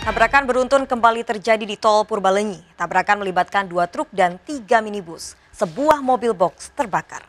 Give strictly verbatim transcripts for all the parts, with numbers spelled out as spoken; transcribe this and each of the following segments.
Tabrakan beruntun kembali terjadi di tol Purbalenyi. Tabrakan melibatkan dua truk dan tiga minibus. Sebuah mobil box terbakar.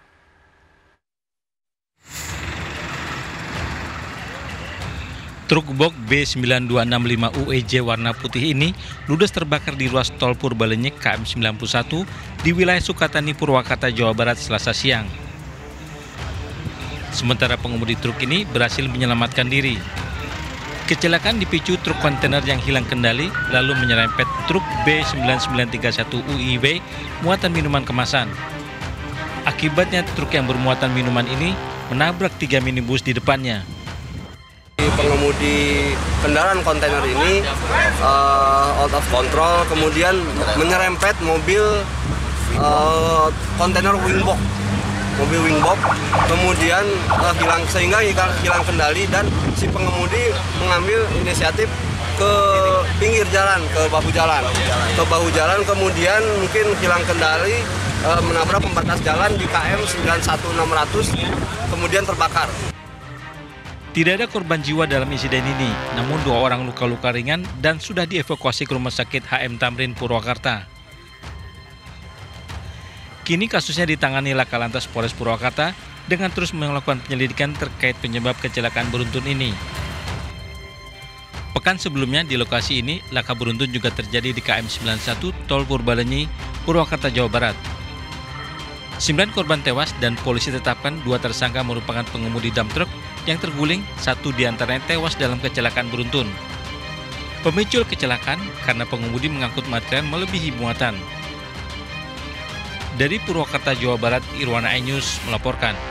Truk box B sembilan dua enam lima U E J warna putih ini ludes terbakar di ruas tol Purbalenyi K M sembilan puluh satu di wilayah Sukatani, Purwakarta, Jawa Barat, Selasa siang. Sementara pengemudi truk ini berhasil menyelamatkan diri. Kecelakaan dipicu truk kontainer yang hilang kendali lalu menyerempet truk B sembilan sembilan tiga satu U I W muatan minuman kemasan. Akibatnya truk yang bermuatan minuman ini menabrak tiga minibus di depannya. Pengemudi kendaraan kontainer ini uh, out of control, kemudian menyerempet mobil uh, kontainer wingbox, mobil wingbox, kemudian uh, hilang sehingga hilang kendali dan si pengemudi mengambil inisiatif ke pinggir jalan, ke bahu jalan, ke bahu jalan, kemudian mungkin hilang kendali, uh, menabrak pembatas jalan di K M sembilan satu enam nol nol, kemudian terbakar. Tidak ada korban jiwa dalam insiden ini, namun dua orang luka-luka ringan dan sudah dievakuasi ke Rumah Sakit H M Tamrin, Purwakarta. Kini kasusnya ditangani Laka Lantas Polres Purwakarta dengan terus melakukan penyelidikan terkait penyebab kecelakaan beruntun ini. Pekan sebelumnya di lokasi ini, laka beruntun juga terjadi di K M sembilan puluh satu Tol Purbalenyi, Purwakarta, Jawa Barat. Sembilan korban tewas dan polisi tetapkan dua tersangka merupakan pengemudi dump truck yang terguling, satu diantaranya tewas dalam kecelakaan beruntun. Pemicu kecelakaan karena pengemudi mengangkut material melebihi muatan. Dari Purwakarta, Jawa Barat, Irwana iNews melaporkan.